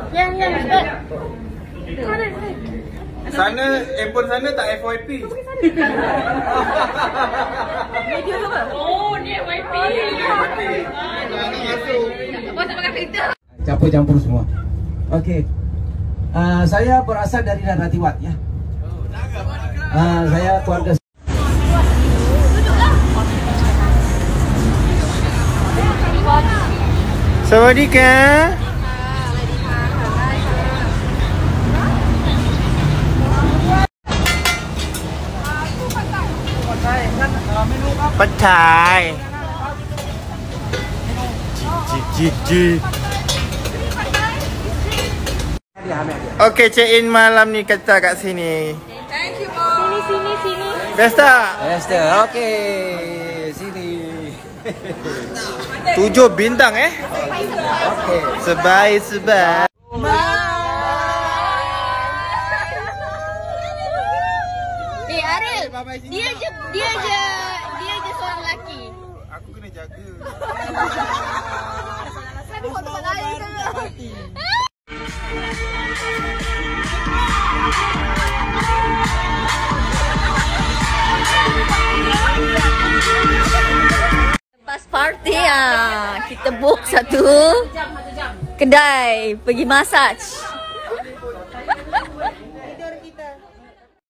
Yang cepat. Sana, handphone sana tak FYP. Oh, ni FYP. Apa tak pakai filter? Campur-campur semua. Okey. Saya berasal dari Naratiwat ya. Saya keluarga. Sawadika. Pecai. Jijik. Okey, check in malam ni kata kat sini. Thank you, Bos. Sini. Besta. Okey. Sini. 7 bintang Okey. Sebaik. Ariel, dia je seorang lelaki. Aku kena jaga. Lepas party kita book satu kedai pergi massage.